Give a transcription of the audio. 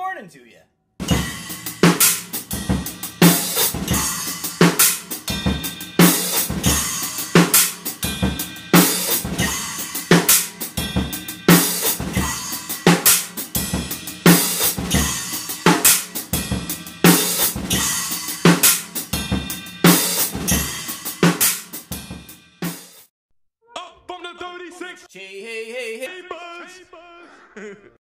morning to you. Up from the 36. Hey, hey, hey, hey. Hey, buzz.